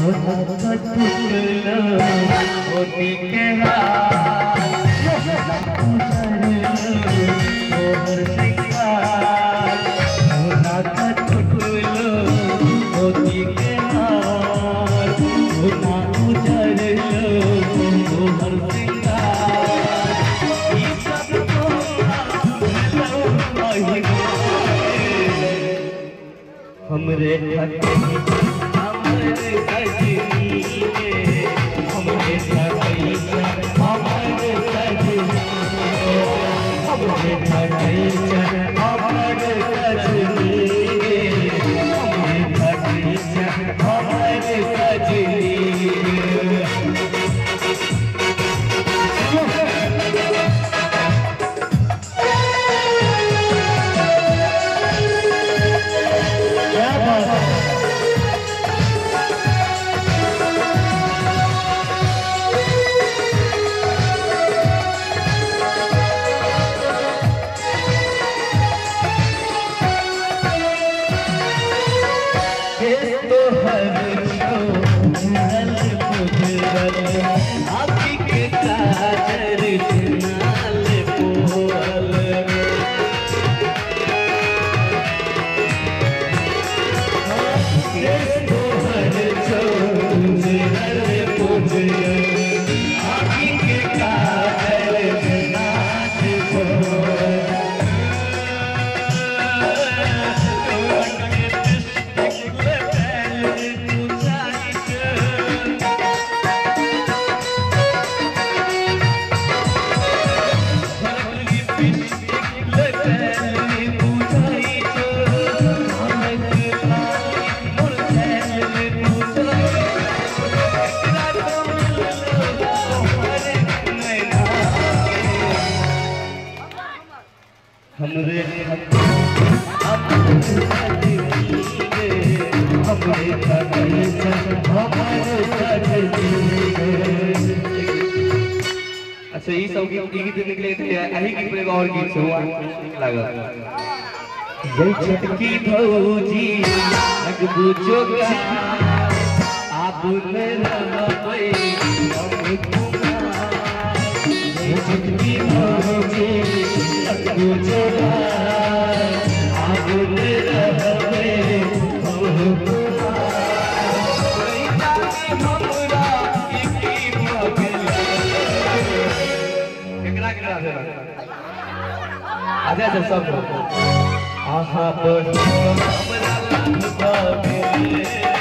हमरे हमरे सजनी के हमरे सजनी हमरे सजनी हमरे सजनी हमरे सजनी हमरे सजनी हमरे सजनी हमरे अच्छा ये सब गीत निकले थे यही गीत में और गीत हुआ लगा जय छटकी भौजी लगबू जोगा आप मेरा भाई जय छटकी भौजी लगबू जोगा आप मेरा भाई आजा जब सब आहा पर हमरा